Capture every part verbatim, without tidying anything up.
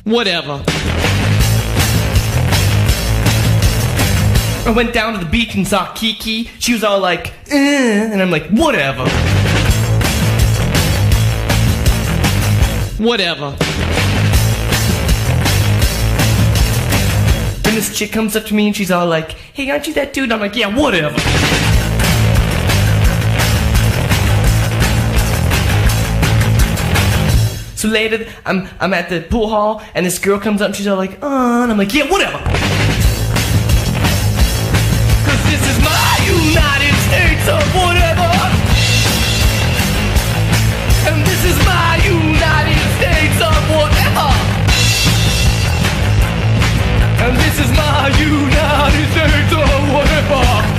Whatever. I went down to the beach and saw Kiki. She was all like, eh, and I'm like, whatever. Whatever. Then this chick comes up to me and she's all like, hey, aren't you that dude? And I'm like, yeah, whatever. So later, I'm, I'm at the pool hall and this girl comes up and she's all like, oh, and I'm like, yeah, whatever. This is my United States of whatever. And this is my United States of whatever. And this is my United States of whatever.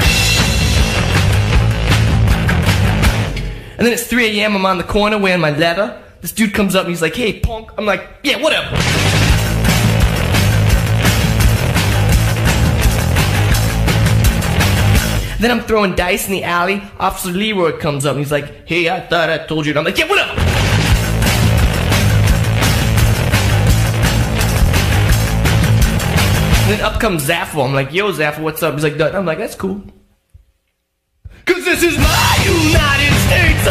And then it's three A M I'm on the corner wearing my leather. This dude comes up and he's like, hey, punk. I'm like, yeah, whatever. Then I'm throwing dice in the alley. Officer Leroy comes up and he's like, hey, I thought I told you. And I'm like, yeah, whatever. And then up comes Zaffo. I'm like, yo, Zaffo, what's up? He's like, I'm like, that's cool. Cause this is my United States